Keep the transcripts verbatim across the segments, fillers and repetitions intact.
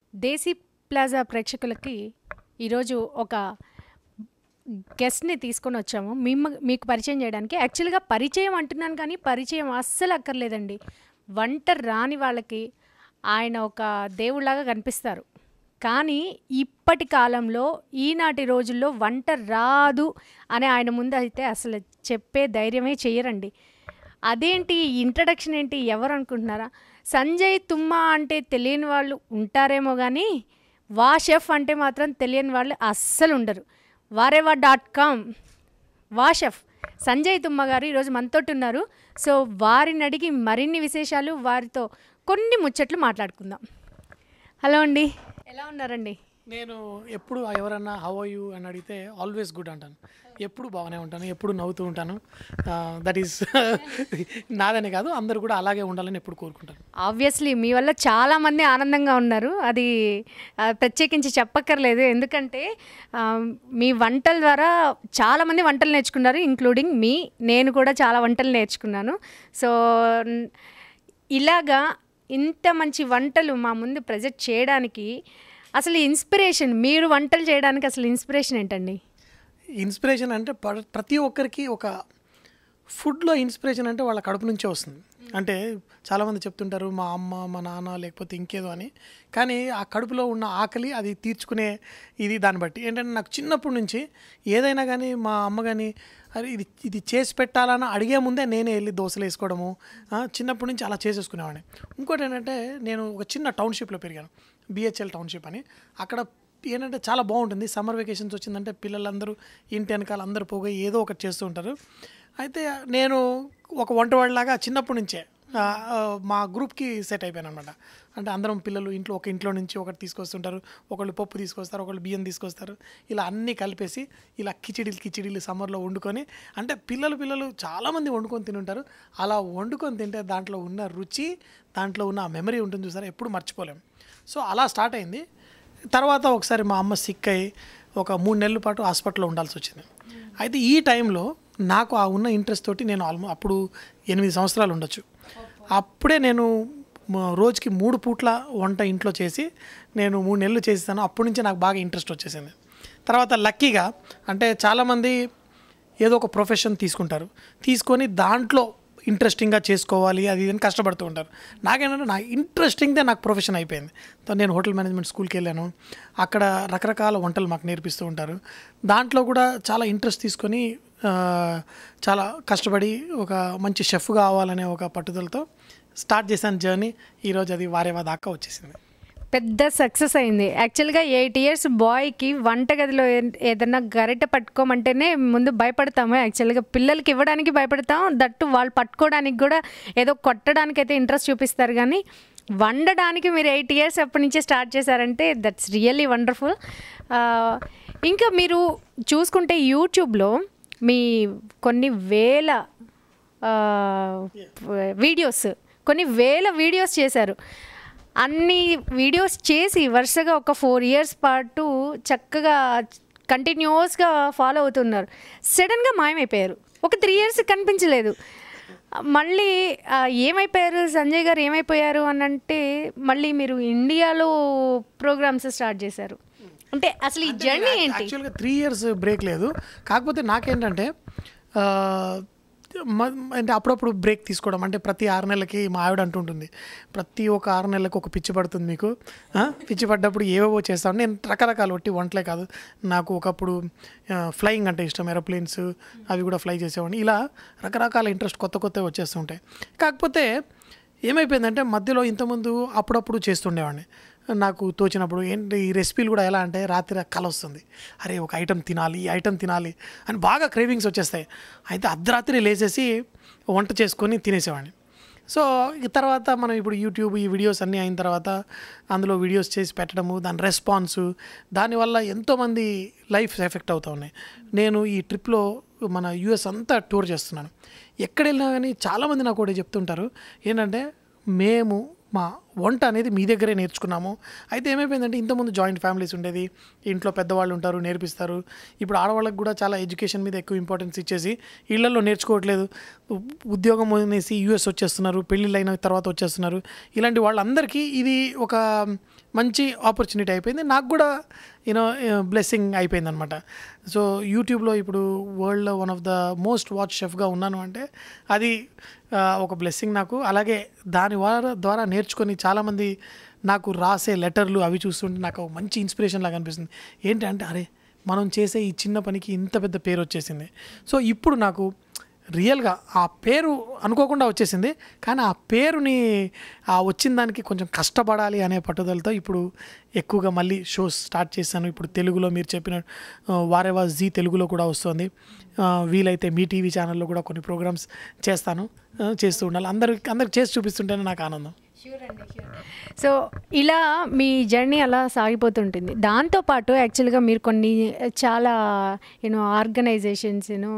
దేశీ Plaza ప్రేక్షకులకి ఈరోజు ఒక గెస్ట్ని తీసుకొని వచ్చాము. మిమ్మ మీకు పరిచయం చేయడానికి. యాక్చువల్గా పరిచయం అంటున్నాను కానీ పరిచయం అస్సలు అక్కర్లేదండి. వంట రాని వాళ్ళకి ఆయన ఒక దేవుళ్ళలాగా కనిపిస్తారు. కానీ ఇప్పటి కాలంలో ఈనాటి రోజుల్లో వంట రాదు అని ఆయన ముందు అయితే అసలు చెప్పే ధైర్యమే చేయరండి. అదేంటి ఇంట్రడక్షన్ ఏంటి ఎవరు అనుకుంటున్నారా? సంజయ్ తుమ్మా అంటే తెలియని వాళ్ళు ఉంటారేమో కానీ వా షెఫ్ అంటే మాత్రం తెలియని వాళ్ళు అస్సలు ఉండరు. వారేవా డాట్ కామ్ వా షెఫ్ సంజయ్ తుమ్మ గారు ఈరోజు మనతోటి ఉన్నారు. సో వారిని అడిగి మరిన్ని విశేషాలు, వారితో కొన్ని ముచ్చట్లు మాట్లాడుకుందాం. హలో అండి, ఎలా ఉన్నారండి? నేను ఎప్పుడు ఎవరన్నా హౌ ఆర్ యూ అని అడిగితే ఆల్వేస్ గుడ్ అంటాను. ఎప్పుడు బాగానే ఉంటాను, ఎప్పుడు నవ్వుతూ ఉంటాను. దట్ ఈస్ నాదనే కాదు, అందరూ కూడా అలాగే ఉండాలని ఎప్పుడు కోరుకుంటాను. ఆబ్వియస్లీ మీ వల్ల చాలామంది ఆనందంగా ఉన్నారు, అది ప్రత్యేకించి చెప్పక్కర్లేదు. ఎందుకంటే మీ వంటల ద్వారా చాలామంది వంటలు నేర్చుకున్నారు, ఇంక్లూడింగ్ మీ. నేను కూడా చాలా వంటలు నేర్చుకున్నాను. సో ఇలాగా ఇంత మంచి వంటలు మా ముందు ప్రజెంట్ చేయడానికి అసలు ఇన్స్పిరేషన్, మీరు వంటలు చేయడానికి అసలు ఇన్స్పిరేషన్ ఏంటండి? ఇన్స్పిరేషన్ అంటే ప్రతి ఒక్కరికి ఒక ఫుడ్లో ఇన్స్పిరేషన్ అంటే వాళ్ళ కడుపు నుంచే వస్తుంది. అంటే చాలామంది చెప్తుంటారు మా అమ్మ, మా నాన్న, లేకపోతే ఇంకేదో అని. కానీ ఆ కడుపులో ఉన్న ఆకలి అది తీర్చుకునే ఇది దాన్ని బట్టి ఏంటంటే నాకు చిన్నప్పటి నుంచి ఏదైనా కానీ మా అమ్మ కానీ అరే ఇది ఇది చేసి పెట్టాలని అడిగే ముందే నేనే వెళ్ళి దోశలు వేసుకోవడము చిన్నప్పటి నుంచి అలా చేసేసుకునేవాడిని. ఇంకోటి ఏంటంటే నేను ఒక చిన్న టౌన్షిప్లో పెరిగాను, బిహెచ్ఎల్ టౌన్షిప్ అని. అక్కడ ఏంటంటే చాలా బాగుంటుంది. సమ్మర్ వెకేషన్స్ వచ్చిందంటే పిల్లలందరూ ఇంటి వెనకాల అందరూ పోగా ఏదో ఒకటి చేస్తూ ఉంటారు. అయితే నేను ఒక వంటవాడిలాగా చిన్నప్పటి నుంచే మా గ్రూప్కి సెట్ అయిపోయాను అనమాట. అంటే అందరం పిల్లలు ఇంట్లో ఒక ఇంట్లో నుంచి ఒకటి తీసుకొస్తుంటారు, ఒకళ్ళు పప్పు తీసుకొస్తారు, ఒకళ్ళు బియ్యం తీసుకొస్తారు. ఇలా అన్నీ కలిపేసి ఇలా కిచిడీలు కిచిడీలు సమ్మర్లో వండుకొని, అంటే పిల్లలు పిల్లలు చాలామంది వండుకొని తినుంటారు. అలా వండుకొని తింటే దాంట్లో ఉన్న రుచి, దాంట్లో ఉన్న మెమరీ ఉంటుంది చూసారా, ఎప్పుడు మర్చిపోలేము. సో అలా స్టార్ట్ అయింది. తర్వాత ఒకసారి మా అమ్మ సిక్ అయ్యి ఒక మూడు నెలల పాటు హాస్పిటల్లో ఉండాల్సి వచ్చింది. అయితే ఈ టైంలో నాకు ఆ ఉన్న ఇంట్రెస్ట్ తోటి నేను ఆల్మో అప్పుడు ఎనిమిది సంవత్సరాలు ఉండొచ్చు. అప్పుడే నేను రోజుకి మూడు పూట్ల వంట ఇంట్లో చేసి నేను మూడు నెలలు చేసేసాను. అప్పటి నుంచి నాకు బాగా ఇంట్రెస్ట్ వచ్చేసింది. తర్వాత లక్కీగా అంటే చాలామంది ఏదో ఒక ప్రొఫెషన్ తీసుకుంటారు, తీసుకొని దాంట్లో ఇంట్రెస్టింగ్గా చేసుకోవాలి అది ఇది కష్టపడుతూ ఉంటారు. నాకేంటంటే నా ఇంట్రెస్టింగ్దే నాకు ప్రొఫెషన్ అయిపోయింది. నేను హోటల్ మేనేజ్మెంట్ స్కూల్కి వెళ్ళాను. అక్కడ రకరకాల వంటలు మాకు నేర్పిస్తూ ఉంటారు. దాంట్లో కూడా చాలా ఇంట్రెస్ట్ తీసుకొని చాలా కష్టపడి ఒక మంచి షెఫ్ కావాలనే ఒక పట్టుదలతో స్టార్ట్ చేశాను జర్నీ. ఈరోజు అది వారేవా దాకా వచ్చేసింది. పెద్ద సక్సెస్ అయింది. యాక్చువల్గా ఎయిట్ ఇయర్స్ బాయ్కి వంటగదిలో ఏదన్నా గరిటె పట్టుకోమంటేనే ముందు భయపడతాము. యాక్చువల్గా పిల్లలకి ఇవ్వడానికి భయపడతాం, దట్టు వాళ్ళు పట్టుకోవడానికి కూడా ఏదో కొట్టడానికి అయితే ఇంట్రెస్ట్ చూపిస్తారు. కానీ వండడానికి మీరు ఎయిట్ ఇయర్స్ అప్పటి నుంచే స్టార్ట్ చేశారంటే దట్స్ రియల్లీ వండర్ఫుల్. ఇంకా మీరు చూసుకుంటే యూట్యూబ్లో మీ కొన్ని వేల వీడియోస్ కొన్ని వేల వీడియోస్ చేశారు. అన్ని వీడియోస్ చేసి వరుసగా ఒక ఫోర్ ఇయర్స్ పాటు చక్కగా కంటిన్యూస్గా ఫాలో అవుతున్నారు. సడన్గా మాయమైపోయారు. ఒక త్రీ ఇయర్స్ కనిపించలేదు. మళ్ళీ ఏమైపోయారు సంజయ్ గారు, ఏమైపోయారు అని అంటే మళ్ళీ మీరు ఇండియాలో ప్రోగ్రామ్స్ స్టార్ట్ చేశారు. అంటే అసలు ఈ జర్నీ ఏంటి? యాక్చువల్గా త్రీ ఇయర్స్ బ్రేక్ లేదు. కాకపోతే నాకేంటంటే అంటే అప్పుడప్పుడు బ్రేక్ తీసుకోవడం, అంటే ప్రతి ఆరు నెలలకి మా ఆవిడ అంటుంటుంది ప్రతి ఒక ఆరు నెలలకు ఒక పిచ్చి పడుతుంది మీకు, పిచ్చి పడ్డప్పుడు ఏవేవో చేస్తాను. నేను రకరకాల ఒట్టి వంటలే కాదు, నాకు ఒకప్పుడు ఫ్లయింగ్ అంటే ఇష్టం, ఏరోప్లేన్స్ అవి కూడా ఫ్లై చేసేవాడిని. ఇలా రకరకాల ఇంట్రెస్ట్ కొత్త కొత్తవి వచ్చేస్తుంటాయి. కాకపోతే ఏమైపోయిందంటే మధ్యలో ఇంతకుముందు అప్పుడప్పుడు చేస్తుండేవాడిని నాకు తోచినప్పుడు. ఏంటి ఈ రెసిపీలు కూడా ఎలా అంటే రాత్రి కల వస్తుంది, అరే ఒక ఐటెం తినాలి, ఈ ఐటెం తినాలి అని బాగా క్రేవింగ్స్ వచ్చేస్తాయి. అయితే అర్ధరాత్రి లేచేసి వంట చేసుకొని తినేసేవాడిని. సో తర్వాత మనం ఇప్పుడు యూట్యూబ్ ఈ వీడియోస్ అన్నీ అయిన తర్వాత అందులో వీడియోస్ చేసి పెట్టడము, దాని రెస్పాన్సు, దానివల్ల ఎంతోమంది లైఫ్ ఎఫెక్ట్ అవుతూ ఉన్నాయి. నేను ఈ ట్రిప్లో మన యూఎస్ అంతా టూర్ చేస్తున్నాను. ఎక్కడ వెళ్ళినా కానీ చాలామంది నాకు కూడా చెప్తుంటారు ఏంటంటే మేము మా వంట అనేది మీ దగ్గరే నేర్చుకున్నాము. అయితే ఏమైపోయిందంటే ఇంతకుముందు జాయింట్ ఫ్యామిలీస్ ఉండేది, ఇంట్లో పెద్దవాళ్ళు ఉంటారు నేర్పిస్తారు. ఇప్పుడు ఆడవాళ్ళకి కూడా చాలా ఎడ్యుకేషన్ మీద ఎక్కువ ఇంపార్టెన్స్ ఇచ్చేసి ఇళ్లలో నేర్చుకోవట్లేదు, ఉద్యోగం అనేసి యూఎస్ వచ్చేస్తున్నారు, పెళ్ళిళ్ళు అయిన తర్వాత వచ్చేస్తున్నారు. ఇలాంటి వాళ్ళందరికీ ఇది ఒక మంచి ఆపర్చునిటీ అయిపోయింది. నాకు కూడా యూనో బ్లెస్సింగ్ అయిపోయింది అనమాట. సో యూట్యూబ్లో ఇప్పుడు వరల్డ్లో one of the most watch షెఫ్గా ఉన్నాను అంటే అది ఒక బ్లెస్సింగ్ నాకు. అలాగే దాని ద్వారా నేర్చుకొని చాలామంది నాకు రాసే లెటర్లు అవి చూస్తుంటే నాకు మంచి ఇన్స్పిరేషన్ లాగా అనిపిస్తుంది. ఏంటంటే అరే మనం చేసే ఈ చిన్న పనికి ఇంత పెద్ద పేరు వచ్చేసింది. సో ఇప్పుడు నాకు రియల్గా ఆ పేరు అనుకోకుండా వచ్చేసింది, కానీ ఆ పేరుని ఆ వచ్చిన దానికి కొంచెం కష్టపడాలి అనే పట్టుదలతో ఇప్పుడు ఎక్కువగా మళ్ళీ షోస్ స్టార్ట్ చేశాను. ఇప్పుడు తెలుగులో మీరు చెప్పిన వారేవా జీ తెలుగులో కూడా వస్తుంది. వీలైతే మీ టీవీ ఛానల్లో కూడా కొన్ని ప్రోగ్రామ్స్ చేస్తాను, చేస్తూ ఉండాలి. అందరికి అందరికి చేసి చూపిస్తుంటేనే నాకు ఆనందం. సో ఇలా మీ జర్నీ అలా సాగిపోతుంటుంది. దాంతోపాటు యాక్చువల్గా మీరు కొన్ని చాలా యూనో ఆర్గనైజేషన్స్ యూనో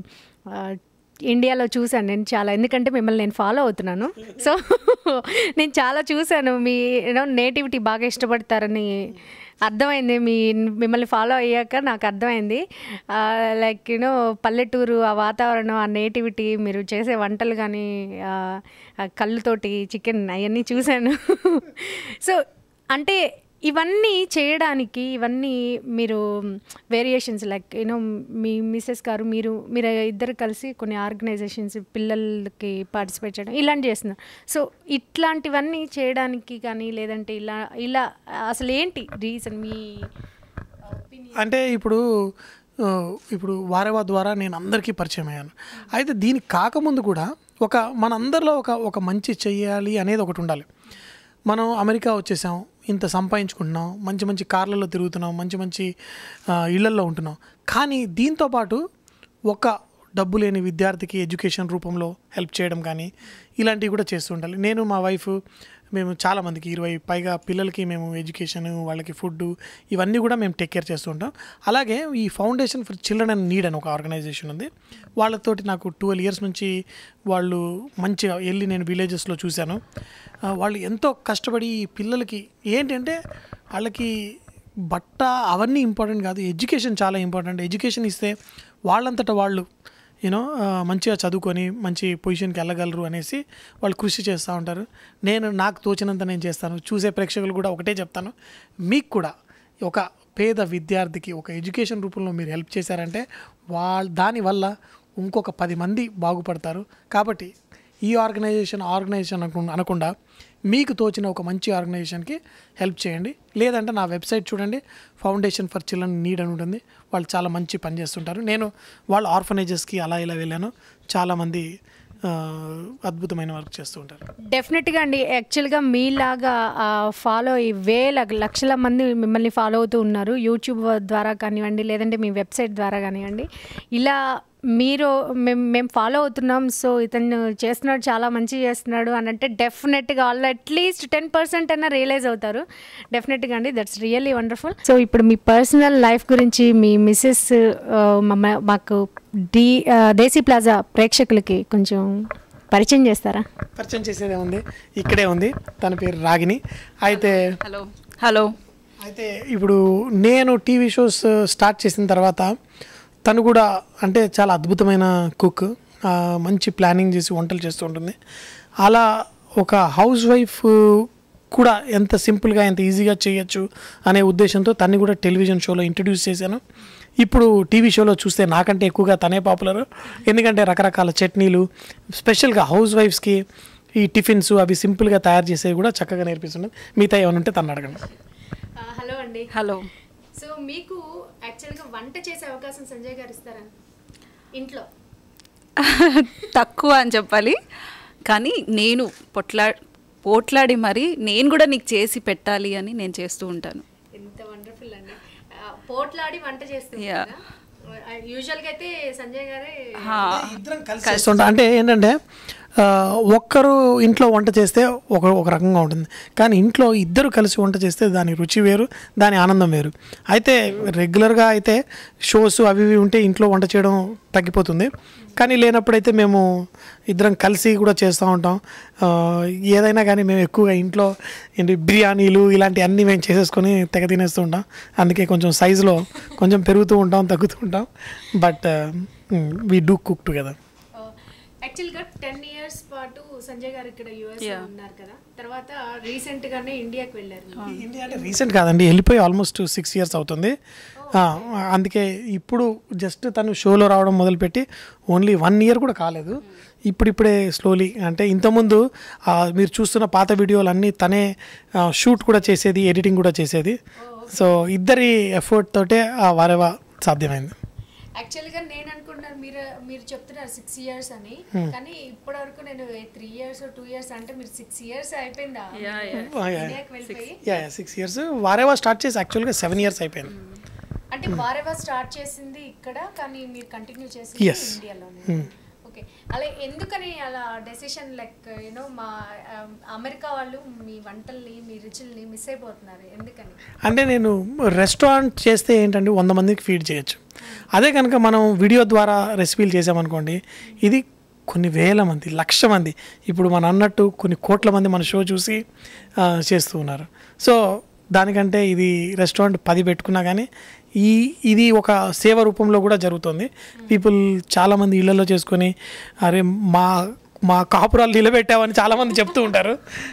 ఇండియాలో చూశాను నేను చాలా, ఎందుకంటే మిమ్మల్ని నేను ఫాలో అవుతున్నాను. సో నేను చాలా చూశాను, మీ యూనో నేటివిటీ బాగా ఇష్టపడతారని అర్థమైంది. మీ మిమ్మల్ని ఫాలో అయ్యాక నాకు అర్థమైంది. లైక్ యూనో పల్లెటూరు ఆ వాతావరణం, ఆ నేటివిటీ, మీరు చేసే వంటలు కానీ కళ్ళుతోటి చికెన్ అవన్నీ చూశాను. సో అంటే ఇవన్నీ చేయడానికి ఇవన్నీ మీరు వేరియేషన్స్ లైక్ యూనో మీ మిస్సెస్ గారు మీరు మీరు ఇద్దరు కలిసి కొన్ని ఆర్గనైజేషన్స్ పిల్లలకి పార్టిసిపేట్ చేయడం ఇలాంటి చేస్తున్నారు. సో ఇట్లాంటివన్నీ చేయడానికి కానీ లేదంటే ఇలా ఇలా అసలు ఏంటి రీజన్ మీ అంటే ఇప్పుడు ఇప్పుడు వారేవా ద్వారా నేను అందరికీ పరిచయం అయ్యాను. అయితే దీనికి కాకముందు కూడా ఒక మనందరిలో ఒక ఒక మంచి చెయ్యాలి అనేది ఒకటి ఉండాలి. మనం అమెరికా వచ్చేసాం, ఇంత సంపాదించుకుంటున్నాం, మంచి మంచి కార్లలో తిరుగుతున్నాం, మంచి మంచి ఇళ్లల్లో ఉంటున్నాం. కానీ దీంతోపాటు ఒక డబ్బు లేని విద్యార్థికి ఎడ్యుకేషన్ రూపంలో హెల్ప్ చేయడం కానీ ఇలాంటివి కూడా చేస్తూ ఉండాలి. నేను మా వైఫ్ మేము చాలామందికి ఇరవై పైగా పిల్లలకి మేము ఎడ్యుకేషన్, వాళ్ళకి ఫుడ్ ఇవన్నీ కూడా మేము టేక్ కేర్ చేస్తూ ఉంటాం. అలాగే ఈ foundation for children and need అని ఒక ఆర్గనైజేషన్ ఉంది. వాళ్ళతోటి నాకు ట్వెల్వ్ ఇయర్స్ నుంచి వాళ్ళు మంచిగా వెళ్ళి నేను విలేజెస్లో చూశాను. వాళ్ళు ఎంతో కష్టపడి పిల్లలకి ఏంటంటే వాళ్ళకి బట్ట అవన్నీ ఇంపార్టెంట్ కాదు, ఎడ్యుకేషన్ చాలా ఇంపార్టెంట్. ఎడ్యుకేషన్ ఇస్తే వాళ్ళంతటా వాళ్ళు యూనో మంచిగా చదువుకొని మంచి పొజిషన్కి వెళ్ళగలరు అనేసి వాళ్ళు కృషి చేస్తూ ఉంటారు. నేను నాకు తోచినంత నేను చేస్తాను. చూసే ప్రేక్షకులు కూడా ఒకటే చెప్తాను, మీకు కూడా ఒక పేద విద్యార్థికి ఒక ఎడ్యుకేషన్ రూపంలో మీరు హెల్ప్ చేశారంటే వాళ్ళ దానివల్ల ఇంకొక పది మంది బాగుపడతారు. కాబట్టి ఈ ఆర్గనైజేషన్ ఆర్గనైజేషన్ అనకుండా మీకు తోచిన ఒక మంచి ఆర్గనైజేషన్కి హెల్ప్ చేయండి. లేదంటే నా వెబ్సైట్ చూడండి, ఫౌండేషన్ ఫర్ చిల్డ్రన్ నీడ్ అని ఉంటుంది. వాళ్ళు చాలా మంచి పని చేస్తుంటారు. నేను వాళ్ళ ఆర్ఫనేజెస్కి అలా ఇలా వెళ్ళాను. చాలామంది అద్భుతమైన వర్క్ చేస్తూ ఉంటారు. డెఫినెట్గా అండి. యాక్చువల్గా మీలాగా ఫాలో ఈ వేల లక్షల మంది మిమ్మల్ని ఫాలో అవుతూ ఉన్నారు, యూట్యూబ్ ద్వారా కానివ్వండి లేదంటే మీ వెబ్సైట్ ద్వారా కానివ్వండి. ఇలా మీరు మేము మేము ఫాలో అవుతున్నాం, సో ఇతను చేస్తున్నాడు చాలా మంచి చేస్తున్నాడు అని అంటే డెఫినెట్గా వాళ్ళు అట్లీస్ట్ టెన్ పర్సెంట్ అయినా రియలైజ్ అవుతారు. డెఫినెట్గా అండి, దట్స్ రియల్లీ వండర్ఫుల్. సో ఇప్పుడు మీ పర్సనల్ లైఫ్ గురించి మీ మిస్సెస్ మాకు డి దేశీ ప్లాజా ప్రేక్షకులకి కొంచెం పరిచయం చేస్తారా? పరిచయం చేసేదే ఉంది, ఇక్కడే ఉంది. తన పేరు రాగిణి. అయితే హలో హలో అయితే ఇప్పుడు నేను టీవీ షోస్ స్టార్ట్ చేసిన తర్వాత తను కూడా అంటే చాలా అద్భుతమైన కుక్, మంచి ప్లానింగ్ చేసి వంటలు చేస్తూ ఉంటుంది. అలా ఒక హౌస్ వైఫ్ కూడా ఎంత సింపుల్గా ఎంత ఈజీగా చేయొచ్చు అనే ఉద్దేశంతో తన్ని కూడా టెలివిజన్ షోలో ఇంట్రడ్యూస్ చేశాను. ఇప్పుడు టీవీ షోలో చూస్తే నాకంటే ఎక్కువగా తనే పాపులర్. ఎందుకంటే రకరకాల చట్నీలు స్పెషల్గా హౌస్ వైఫ్స్కి ఈ టిఫిన్స్ అవి సింపుల్గా తయారు చేసేవి కూడా చక్కగా నేర్పిస్తున్నాను. మిగతా ఏమైనా ఉంటే తను అడగండి. హలో అండి. హలో. సో మీకు యాక్చువల్గా వంట చేసే అవకాశం సంజయ్ గారు ఇస్తారా ఇంట్లో? తక్కువ అని చెప్పాలి, కానీ నేను పొట్లా పోట్లాడి మరి నేను కూడా నీకు చేసి పెట్టాలి అని నేను చేస్తూ ఉంటాను. ఎంత వండర్ఫుల్ అండి. పోట్లాడి వంట చేస్తాను. యూజువల్గా అయితే సంజయ్ గారే ఇద్దరం కలిసి చేస్తుంటాం. అంటే ఏంటంటే ఒక్కరు ఇంట్లో వంట చేస్తే ఒక ఒక రకంగా ఉంటుంది, కానీ ఇంట్లో ఇద్దరు కలిసి వంట చేస్తే దాని రుచి వేరు, దాని ఆనందం వేరు. అయితే రెగ్యులర్గా అయితే షోస్ అవి ఇవి ఉంటే ఇంట్లో వంట చేయడం తగ్గిపోతుంది. కానీ లేనప్పుడైతే మేము ఇద్దరం కలిసి కూడా చేస్తూ ఉంటాం. ఏదైనా కానీ మేము ఎక్కువగా ఇంట్లో ఏంటి బిర్యానీలు ఇలాంటి అన్నీ మేము చేసేసుకొని తెగ తినేస్తూ ఉంటాం. అందుకే కొంచెం సైజులో కొంచెం పెరుగుతూ ఉంటాం, తగ్గుతూ ఉంటాం. But we do cook together. యాక్చువల్గా టెన్ ఇయర్స్ పాటు సంజయ్ గారు ఇక్కడ యుఎస్ ఉన్నారు కదా, తర్వాత రీసెంట్ గానే ఇండియాకి వెళ్ళారు. ఇండియా అంటే రీసెంట్ కాదండి, వెళ్ళిపోయి ఆల్మోస్ట్ సిక్స్ ఇయర్స్ అవుతుంది. ఆ, అందుకే ఇప్పుడు జస్ట్ తను షోలో రావడం మొదలుపెట్టి ఓన్లీ వన్ ఇయర్ కూడా కాలేదు. ఇప్పుడిప్పుడే స్లోలీ, అంటే ఇంతకుముందు ఆ, మీరు చూస్తున్న పాత వీడియోలు అన్నీ తనే షూట్ కూడా చేసేది, ఎడిటింగ్ కూడా చేసేది. సో ఇద్దరి ఎఫర్ట్ తోటే ఆ వారేవా సాధ్యమైంది. యాక్చువల్గా నేను అనుకుంటున్నాను మీరు మీరు చెప్తున్నారు సిక్స్ ఇయర్స్ అని, కానీ ఇప్పటి వరకు నేను త్రీ ఇయర్స్ టూ ఇయర్స్ అంటే మీరు సిక్స్ ఇయర్స్ అయిపోయిందా ఇండియాకి వెళ్ళిపోయి? Yeah six years Vahrehvah start చేసి యాక్చువల్గా సెవెన్ ఇయర్స్ అయిపోయింది. అంటే వారేవా స్టార్ట్ చేసింది ఇక్కడ, కానీ మీరు కంటిన్యూ చేసింది ఇండియాలోనే. ఓకే, అలా ఎందుకని అలా డెసిషన్ లైక్ యూనో మా అమెరికా వాళ్ళు మీ వంటల్ని మీ రుచుల్ని మిస్ అయిపోతున్నారు ఎందుకని? అంటే నేను రెస్టారెంట్ చేస్తే ఏంటంటే వంద మందికి ఫీడ్ చేయొచ్చు. అదే కనుక మనం వీడియో ద్వారా రెసిపీలు చేసామనుకోండి, ఇది కొన్ని వేల మంది, లక్ష మంది, ఇప్పుడు మనం అన్నట్టు కొన్ని కోట్ల మంది మన షో చూసి చేస్తూ ఉన్నారు. సో దానికంటే ఇది రెస్టారెంట్ పది పెట్టుకున్నా కానీ ఈ ఇది ఒక సేవ రూపంలో కూడా జరుగుతుంది. పీపుల్ చాలామంది ఇళ్లలో చేసుకొని అరే మా మా కాపురాలు నిలబెట్టామని చాలామంది చెప్తూ ఉంటారు.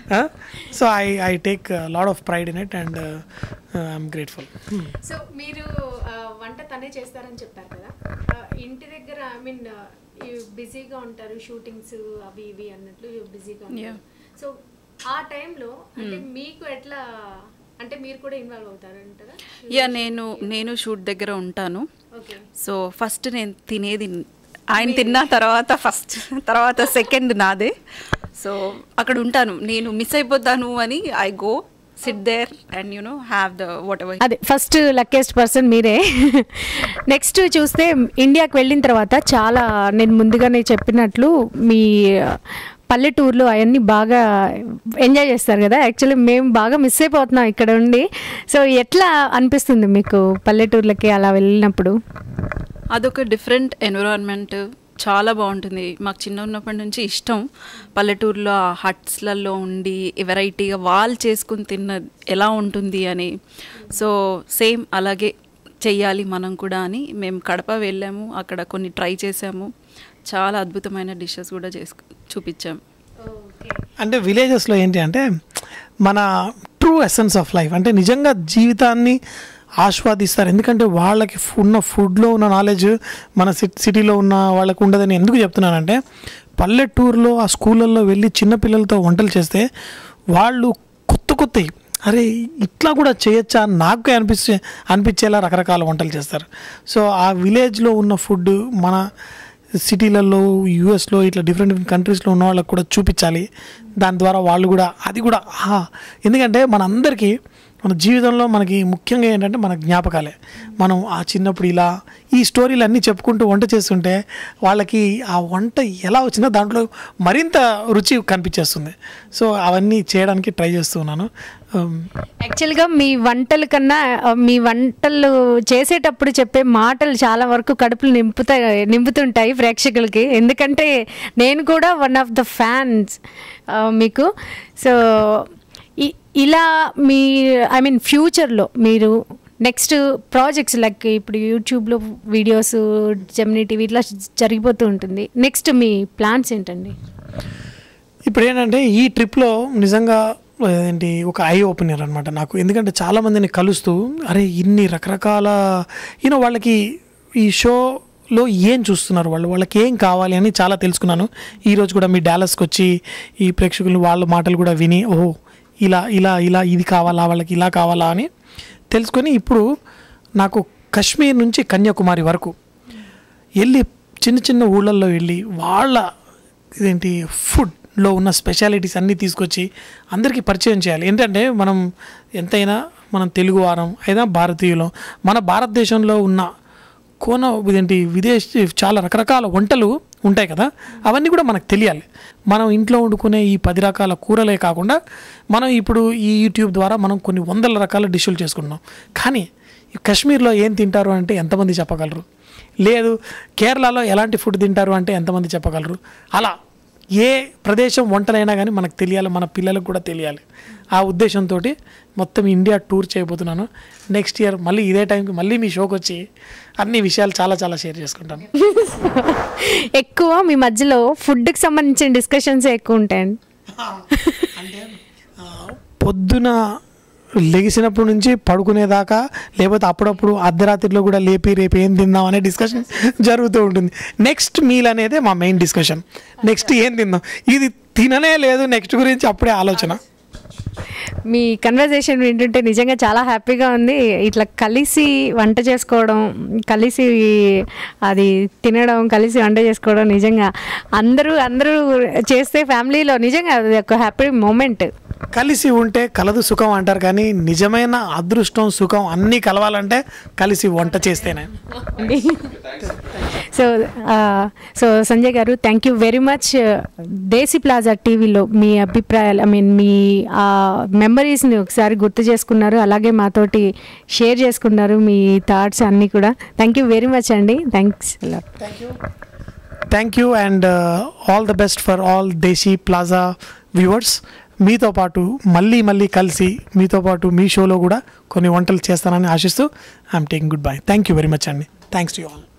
So I I take lot of pride in it and I'm grateful. So మీరు వంట తనే చేస్తారని చెప్పారు కదా, ఇంటి దగ్గర ఐ మీన్ బిజీగా ఉంటారు, షూటింగ్స్ అవి ఇవి అన్నట్లు బిజీగా ఉంటారు. సో ఆ టైంలో అంటే మీకు ఎట్లా, అంటే మీరు కూడా ఇన్వాల్వ్ అవుతారు అంటారా? యా నేను నేను షూట్ దగ్గర ఉంటాను. సో ఫస్ట్ నేను తినేది ఆయన తిన్న తర్వాత ఫస్ట్, తర్వాత సెకండ్ నాదే. సో అక్కడ ఉంటాను, నేను మిస్ అయిపోతాను అని I go sit there and you know have the whatever. అదే ఫస్ట్ లక్కీయెస్ట్ పర్సన్ మీరే. నెక్స్ట్ చూస్తే ఇండియాకి వెళ్ళిన తర్వాత చాలా, నేను ముందుగానే చెప్పినట్లు మీ పల్లెటూరులో అవన్నీ బాగా ఎంజాయ్ చేస్తారు కదా, యాక్చువల్లీ మేము బాగా మిస్ అయిపోతున్నాం ఇక్కడ ఉండి. సో ఎట్లా అనిపిస్తుంది మీకు పల్లెటూర్లకి అలా వెళ్ళినప్పుడు? అదొక డిఫరెంట్ ఎన్విరాన్మెంట్, చాలా బాగుంటుంది. మాకు చిన్న ఉన్నప్పటి నుంచి ఇష్టం పల్లెటూరులో ఆ హట్స్లలో ఉండి వెరైటీగా వాళ్ళు చేసుకుని తిన్న ఎలా ఉంటుంది అని. సో సేమ్ అలాగే చెయ్యాలి మనం కూడా అని మేము కడప వెళ్ళాము, అక్కడ కొన్ని ట్రై చేసాము, చాలా అద్భుతమైన డిషెస్ కూడా చేసుకు చూపించాము. అంటే విలేజెస్లో ఏంటి అంటే మన ట్రూ ఎసెన్స్ ఆఫ్ లైఫ్, అంటే నిజంగా జీవితాన్ని ఆస్వాదిస్తారు. ఎందుకంటే వాళ్ళకి ఉన్న ఫుడ్లో ఉన్న నాలెడ్జ్ మన సిటీలో ఉన్న వాళ్ళకు ఉండదని ఎందుకు చెప్తున్నానంటే, పల్లెటూరులో ఆ స్కూళ్ళల్లో వెళ్ళి చిన్నపిల్లలతో వంటలు చేస్తే వాళ్ళు కొత్త కొత్తవి, అరే ఇట్లా కూడా చేయొచ్చా నాకు అనిపించే అనిపించేలా రకరకాల వంటలు చేస్తారు. సో ఆ విలేజ్లో ఉన్న ఫుడ్ మన సిటీలలో యూఎస్లో ఇట్లా డిఫరెంట్ డిఫరెంట్ కంట్రీస్లో ఉన్న వాళ్ళకి కూడా చూపించాలి. దాని ద్వారా వాళ్ళు కూడా అది కూడా ఎందుకంటే మనందరికీ మన జీవితంలో మనకి ముఖ్యంగా ఏంటంటే మన జ్ఞాపకాలే. మనం ఆ చిన్నప్పుడు ఇలా ఈ స్టోరీలు అన్నీ చెప్పుకుంటూ వంట చేస్తుంటే వాళ్ళకి ఆ వంట ఎలా వచ్చినా దాంట్లో మరింత రుచి కనిపించేస్తుంది. సో అవన్నీ చేయడానికి ట్రై చేస్తూ ఉన్నాను. యాక్చువల్గా మీ వంటల కన్నా మీ వంటలు చేసేటప్పుడు చెప్పే మాటలు చాలా వరకు కడుపులు నింపుతా నింపుతుంటాయి ప్రేక్షకులకి. ఎందుకంటే నేను కూడా వన్ ఆఫ్ ద ఫ్యాన్స్ మీకు. సో ఇలా మీ ఐ మీన్ ఫ్యూచర్లో మీరు నెక్స్ట్ ప్రాజెక్ట్స్ లైక్ ఇప్పుడు యూట్యూబ్లో వీడియోస్, జెమినీ టీవీ ఇట్లా జరిగిపోతూ ఉంటుంది. నెక్స్ట్ మీ ప్లాన్స్ ఏంటండి? ఇప్పుడు ఏంటంటే ఈ ట్రిప్లో నిజంగా ఏంటి ఒక ఐ ఓపెనర్ అనమాట నాకు. ఎందుకంటే చాలామందిని కలుస్తూ అరే ఇన్ని రకరకాల యూనో వాళ్ళకి ఈ షోలో ఏం చూస్తున్నారు, వాళ్ళు వాళ్ళకి ఏం కావాలి అని చాలా తెలుసుకున్నాను. ఈరోజు కూడా మీ డాలస్కి వచ్చి ఈ ప్రేక్షకులు వాళ్ళ మాటలు కూడా విని ఓహో ఇలా ఇలా ఇలా ఇది కావాలా వాళ్ళకి ఇలా కావాలా అని తెలుసుకొని ఇప్పుడు నాకు కాశ్మీర్ నుంచి కన్యాకుమారి వరకు వెళ్ళి చిన్న చిన్న ఊళ్ళల్లో వెళ్ళి వాళ్ళ ఇదేంటి ఫుడ్లో ఉన్న స్పెషాలిటీస్ అన్నీ తీసుకొచ్చి అందరికీ పరిచయం చేయాలి. ఏంటంటే మనం ఎంతైనా మనం తెలుగు వారం అయినా భారతీయులం, మన భారతదేశంలో ఉన్న కోన ఇదేంటి విదేశీ చాలా రకరకాల వంటలు ఉంటాయి కదా, అవన్నీ కూడా మనకు తెలియాలి. మనం ఇంట్లో వండుకునే ఈ పది రకాల కూరలే కాకుండా మనం ఇప్పుడు ఈ యూట్యూబ్ ద్వారా మనం కొన్ని వందల రకాల డిష్లు చేసుకుంటున్నాం. కానీ కాశ్మీర్లో ఏం తింటారు అంటే ఎంతమంది చెప్పగలరు? లేదు కేరళలో ఎలాంటి ఫుడ్ తింటారు అంటే ఎంతమంది చెప్పగలరు? అలా ఏ ప్రదేశం వంటలైనా కానీ మనకు తెలియాలి, మన పిల్లలకు కూడా తెలియాలి. ఆ ఉద్దేశంతో మొత్తం ఇండియా టూర్ చేయబోతున్నాను. నెక్స్ట్ ఇయర్ మళ్ళీ ఇదే టైంకి మళ్ళీ మీ షోకి వచ్చి అన్ని విషయాలు చాలా చాలా షేర్ చేసుకుంటాను. ఎక్కువ మీ మధ్యలో ఫుడ్కి సంబంధించిన డిస్కషన్స్ ఎక్కువ ఉంటాయండి. అంటే పొద్దున లెగిసినప్పటి నుంచి పడుకునేదాకా, లేకపోతే అప్పుడప్పుడు అర్ధరాత్రిలో కూడా లేపి రేపు ఏం తిందాం అనే డిస్కషన్ జరుగుతూ ఉంటుంది. నెక్స్ట్ మీల్ అనేది మా మెయిన్ డిస్కషన్. నెక్స్ట్ ఏం తిందాం, ఇది తిననే లేదు, నెక్స్ట్ గురించి అప్పుడే ఆలోచన. మీ కన్వర్జేషన్ వింటుంటే నిజంగా చాలా హ్యాపీగా ఉంది. ఇట్లా కలిసి వంట చేసుకోవడం, కలిసి అది తినడం, కలిసి వంట చేసుకోవడం నిజంగా అందరూ అందరూ చేస్తే ఫ్యామిలీలో నిజంగా అది ఒక హ్యాపీ మూమెంట్. కలిసి ఉంటే కలదు సుఖం అంటారు, కానీ నిజమైన అదృష్టం సుఖం అన్నీ కలవాలంటే కలిసి వంట చేస్తేనే. సో సో సంజయ్ గారు, thank you very much. Desi Plaza టీవీలో మీ అభిప్రాయాలు, ఐ మీన్ మీ మెమరీస్ని ఒకసారి గుర్తు చేసుకున్నారు, అలాగే మాతోటి షేర్ చేసుకున్నారు మీ థాట్స్ అన్నీ కూడా. థ్యాంక్ యూ వెరీ మచ్ అండి. Thanks. Thank you and all the best for all Desi Plaza viewers. మీతో పాటు మళ్ళీ మళ్ళీ కలిసి మీతో పాటు మీ షోలో కూడా కొన్ని వంటలు చేస్తానని ఆశిస్తూ I'm taking goodbye. Thank you very much అండి. Thanks to you all.